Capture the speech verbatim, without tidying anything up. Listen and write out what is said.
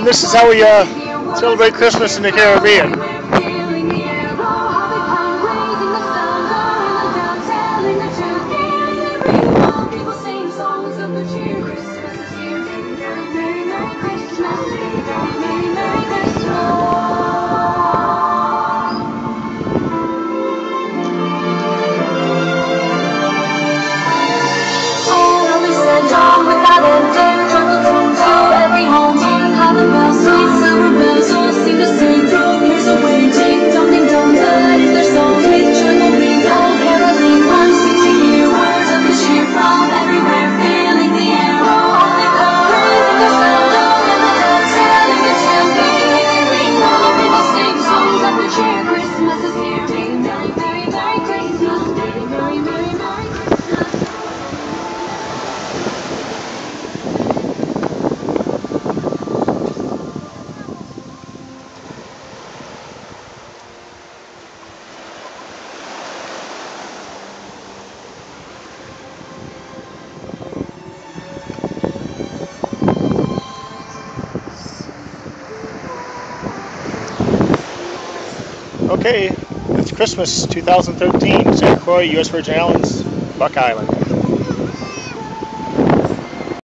And this is how we uh, celebrate Christmas in the Caribbean. Okay, it's Christmas two thousand thirteen, Saint Croix, U S Virgin Islands, Buck Island.